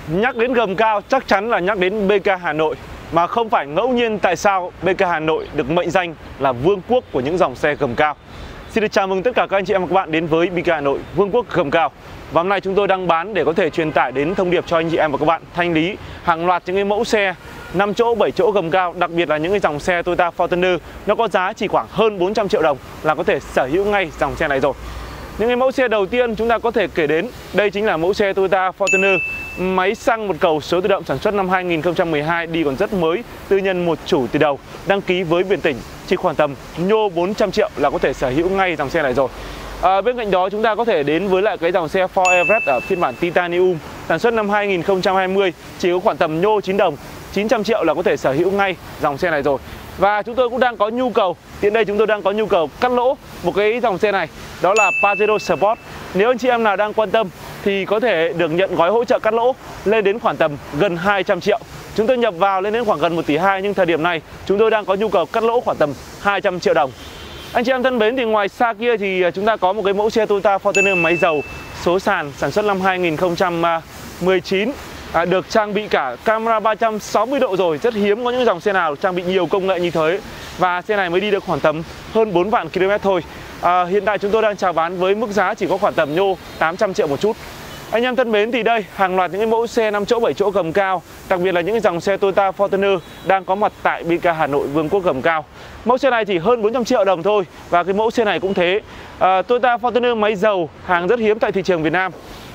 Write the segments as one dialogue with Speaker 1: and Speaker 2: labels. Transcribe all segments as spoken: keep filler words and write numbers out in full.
Speaker 1: Nhắc đến gầm cao chắc chắn là nhắc đến bê ca Hà Nội. Mà không phải ngẫu nhiên tại sao bê ca Hà Nội được mệnh danh là vương quốc của những dòng xe gầm cao. Xin được chào mừng tất cả các anh chị em và các bạn đến với bê ca Hà Nội, vương quốc gầm cao. Và hôm nay chúng tôi đang bán để có thể truyền tải đến thông điệp cho anh chị em và các bạn thanh lý hàng loạt những cái mẫu xe năm chỗ, bảy chỗ gầm cao, đặc biệt là những cái dòng xe Toyota Fortuner nó có giá chỉ khoảng hơn bốn trăm triệu đồng là có thể sở hữu ngay dòng xe này rồi. Những cái mẫu xe đầu tiên chúng ta có thể kể đến, đây chính là mẫu xe Toyota Fortuner máy xăng một cầu số tự động sản xuất năm hai nghìn không trăm mười hai, đi còn rất mới, tư nhân một chủ từ đầu, đăng ký với biển tỉnh, chỉ khoảng tầm nhô bốn trăm triệu là có thể sở hữu ngay dòng xe này rồi. À, bên cạnh đó chúng ta có thể đến với lại cái dòng xe Ford Everest ở phiên bản Titanium sản xuất năm hai nghìn không trăm hai mươi, chỉ có khoảng tầm nhô chín đồng, chín trăm triệu là có thể sở hữu ngay dòng xe này rồi. Và chúng tôi cũng đang có nhu cầu, hiện đây chúng tôi đang có nhu cầu cắt lỗ một cái dòng xe này, đó là Pajero Sport. Nếu anh chị em nào đang quan tâm thì có thể được nhận gói hỗ trợ cắt lỗ lên đến khoảng tầm gần hai trăm triệu. Chúng tôi nhập vào lên đến khoảng gần một tỷ hai, nhưng thời điểm này chúng tôi đang có nhu cầu cắt lỗ khoảng tầm hai trăm triệu đồng. Anh chị em thân mến, thì ngoài xa kia thì chúng ta có một cái mẫu xe Toyota Fortuner máy dầu số sàn sản xuất năm hai nghìn không trăm mười chín, à, được trang bị cả camera ba trăm sáu mươi độ rồi. Rất hiếm có những dòng xe nào trang bị nhiều công nghệ như thế. Và xe này mới đi được khoảng tầm hơn bốn vạn ki lô mét thôi. à, Hiện tại chúng tôi đang chào bán với mức giá chỉ có khoảng tầm nhô tám trăm triệu một chút. Anh em thân mến, thì đây hàng loạt những cái mẫu xe năm chỗ, bảy chỗ gầm cao, đặc biệt là những cái dòng xe Toyota Fortuner đang có mặt tại bê ca Hà Nội, vương quốc gầm cao. Mẫu xe này chỉ hơn bốn trăm triệu đồng thôi. Và cái mẫu xe này cũng thế. à, Toyota Fortuner máy dầu, hàng rất hiếm tại thị trường Việt Nam.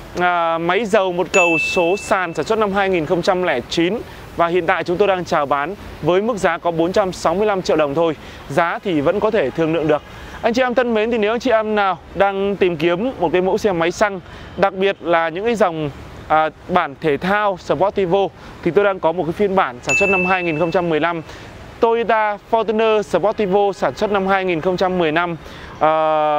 Speaker 1: à, Máy dầu một cầu số sàn sản xuất năm hai nghìn không trăm lẻ chín. Và hiện tại chúng tôi đang chào bán với mức giá có bốn trăm sáu mươi lăm triệu đồng thôi. Giá thì vẫn có thể thương lượng được. Anh chị em thân mến, thì nếu anh chị em nào đang tìm kiếm một cái mẫu xe máy xăng, đặc biệt là những cái dòng à, bản thể thao Sportivo, thì tôi đang có một cái phiên bản sản xuất năm hai nghìn không trăm mười lăm Toyota Fortuner Sportivo sản xuất năm hai nghìn không trăm mười lăm, à,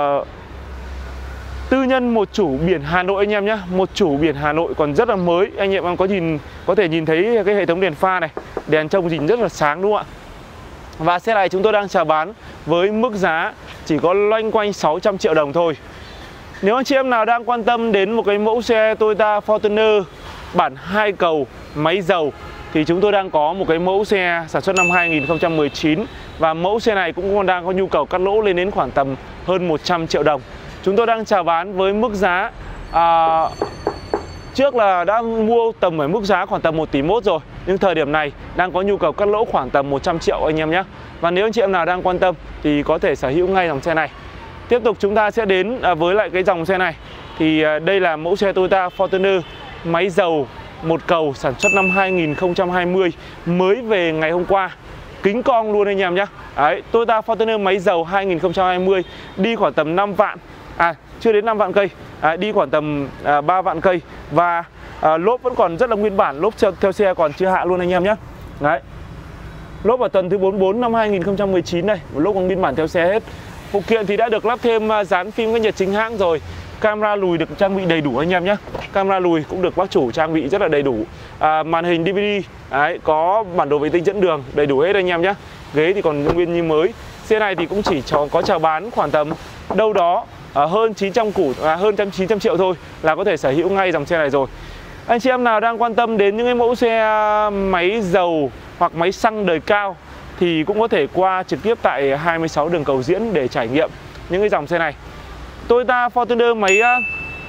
Speaker 1: tư nhân một chủ biển Hà Nội anh em nhé. Một chủ biển Hà Nội còn rất là mới. Anh em có nhìn có thể nhìn thấy cái hệ thống đèn pha này, đèn trông nhìn rất là sáng đúng không ạ? Và xe này chúng tôi đang chào bán với mức giá chỉ có loanh quanh sáu trăm triệu đồng thôi. Nếu anh chị em nào đang quan tâm đến một cái mẫu xe Toyota Fortuner bản hai cầu máy dầu thì chúng tôi đang có một cái mẫu xe sản xuất năm hai nghìn không trăm mười chín. Và mẫu xe này cũng còn đang có nhu cầu cắt lỗ lên đến khoảng tầm hơn một trăm triệu đồng. Chúng tôi đang chào bán với mức giá à, trước là đã mua tầm ở mức giá khoảng tầm một tỷ mốt rồi, nhưng thời điểm này đang có nhu cầu cắt lỗ khoảng tầm một trăm triệu anh em nhé. Và nếu anh chị em nào đang quan tâm thì có thể sở hữu ngay dòng xe này. Tiếp tục chúng ta sẽ đến với lại cái dòng xe này. Thì đây là mẫu xe Toyota Fortuner máy dầu một cầu sản xuất năm hai nghìn không trăm hai mươi, mới về ngày hôm qua. Kính cong luôn anh em nhé. Đấy, Toyota Fortuner máy dầu hai nghìn không trăm hai mươi, đi khoảng tầm năm vạn. À, chưa đến năm vạn cây, à, đi khoảng tầm à, ba vạn cây. Và à, lốp vẫn còn rất là nguyên bản, lốp theo, theo xe còn chưa hạ luôn anh em nhé. Đấy, lốp ở tuần thứ bốn mươi tư năm hai nghìn không trăm mười chín này, một lốp còn nguyên bản theo xe hết. Phụ kiện thì đã được lắp thêm dán phim cách nhiệt chính hãng rồi. Camera lùi được trang bị đầy đủ anh em nhé. Camera lùi cũng được bác chủ trang bị rất là đầy đủ. à, Màn hình đê vê đê, đấy, có bản đồ vệ tinh dẫn đường đầy đủ hết anh em nhé. Ghế thì còn nguyên như mới. Xe này thì cũng chỉ cho, có chào bán khoảng tầm đâu đó à, hơn chín trăm củ, à, hơn chín trăm triệu thôi là có thể sở hữu ngay dòng xe này rồi. Anh chị em nào đang quan tâm đến những cái mẫu xe máy dầu hoặc máy xăng đời cao thì cũng có thể qua trực tiếp tại hai mươi sáu đường Cầu Diễn để trải nghiệm những cái dòng xe này. Toyota Fortuner máy uh,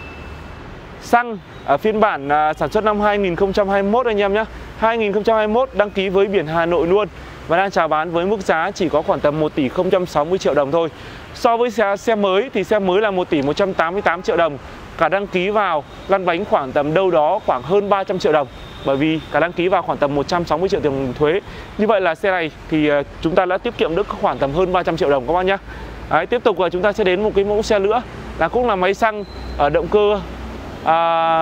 Speaker 1: xăng ở phiên bản uh, sản xuất năm hai nghìn không trăm hai mươi mốt anh em nhé. hai nghìn không trăm hai mươi mốt đăng ký với biển Hà Nội luôn. Và đang chào bán với mức giá chỉ có khoảng tầm một tỷ không trăm sáu mươi triệu đồng thôi. So với xe, xe mới thì xe mới là một tỷ một trăm tám mươi tám triệu đồng. Cả đăng ký vào lăn bánh khoảng tầm đâu đó khoảng hơn ba trăm triệu đồng. Bởi vì cả đăng ký vào khoảng tầm một trăm sáu mươi triệu tiền thuế. Như vậy là xe này thì uh, chúng ta đã tiết kiệm được khoảng tầm hơn ba trăm triệu đồng các bác nhé. Đấy, tiếp tục là chúng ta sẽ đến một cái mẫu xe nữa là cũng là máy xăng ở động cơ à,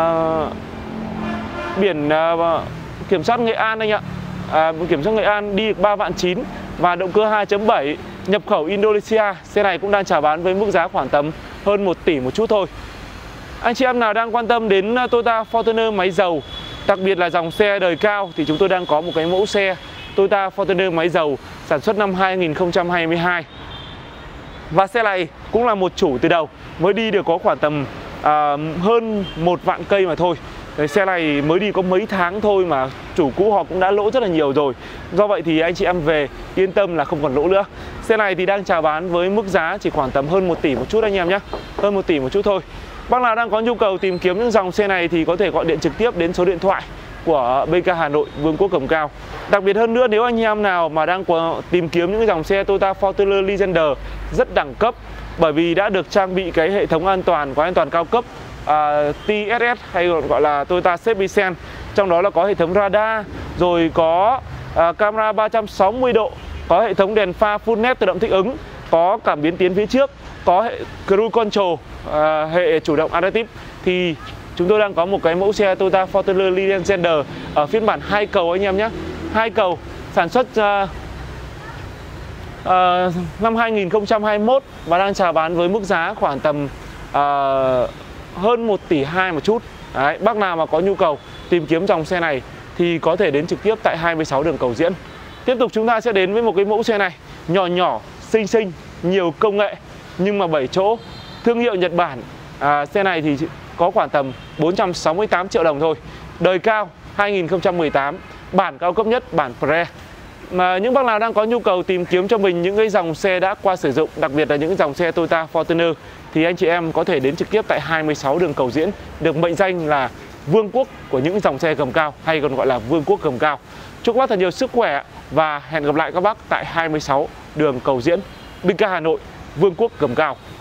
Speaker 1: biển à, kiểm soát Nghệ An anh ạ. à, Kiểm soát Nghệ An, đi được ba vạn chín và động cơ hai chấm bảy, nhập khẩu Indonesia. Xe này cũng đang chào bán với mức giá khoảng tầm hơn một tỷ một chút thôi. Anh chị em nào đang quan tâm đến Toyota Fortuner máy dầu, đặc biệt là dòng xe đời cao, thì chúng tôi đang có một cái mẫu xe Toyota Fortuner máy dầu sản xuất năm hai nghìn không trăm hai mươi hai. Và xe này cũng là một chủ từ đầu, mới đi được có khoảng tầm à, hơn một vạn cây mà thôi. Đấy, xe này mới đi có mấy tháng thôi mà chủ cũ họ cũng đã lỗ rất là nhiều rồi. Do vậy thì anh chị em về yên tâm là không còn lỗ nữa. Xe này thì đang chào bán với mức giá chỉ khoảng tầm hơn một tỷ một chút anh em nhé. Hơn một tỷ một chút thôi. Bác nào đang có nhu cầu tìm kiếm những dòng xe này thì có thể gọi điện trực tiếp đến số điện thoại của bê ca Hà Nội, Vương quốc Gầm Cao. Đặc biệt hơn nữa, nếu anh em nào mà đang tìm kiếm những dòng xe Toyota Fortuner Legender rất đẳng cấp, bởi vì đã được trang bị cái hệ thống an toàn, có an toàn cao cấp uh, tê ét ét hay gọi là Toyota Safety Sense. Trong đó là có hệ thống radar, rồi có uh, camera ba trăm sáu mươi độ, có hệ thống đèn pha full led tự động thích ứng, có cảm biến tiến phía trước, có hệ cruise control, uh, hệ chủ động adaptive, thì chúng tôi đang có một cái mẫu xe Toyota Fortuner Legender ở phiên bản hai cầu anh em nhé. Hai cầu sản xuất uh, uh, năm hai nghìn không trăm hai mươi mốt và đang chào bán với mức giá khoảng tầm uh, hơn một tỷ hai một chút. Đấy, bác nào mà có nhu cầu tìm kiếm dòng xe này thì có thể đến trực tiếp tại hai mươi sáu đường Cầu Diễn. Tiếp tục chúng ta sẽ đến với một cái mẫu xe này, nhỏ nhỏ, xinh xinh, nhiều công nghệ nhưng mà bảy chỗ, thương hiệu Nhật Bản. À, xe này thì có khoảng tầm bốn trăm sáu mươi tám triệu đồng thôi. Đời cao hai nghìn không trăm mười tám, bản cao cấp nhất, bản Pre. Mà những bác nào đang có nhu cầu tìm kiếm cho mình những cái dòng xe đã qua sử dụng, đặc biệt là những dòng xe Toyota Fortuner, thì anh chị em có thể đến trực tiếp tại hai mươi sáu đường Cầu Diễn, được mệnh danh là vương quốc của những dòng xe gầm cao, hay còn gọi là vương quốc gầm cao. Chúc bác thật nhiều sức khỏe và hẹn gặp lại các bác tại hai mươi sáu đường Cầu Diễn, bê ca Hà Nội, vương quốc gầm cao.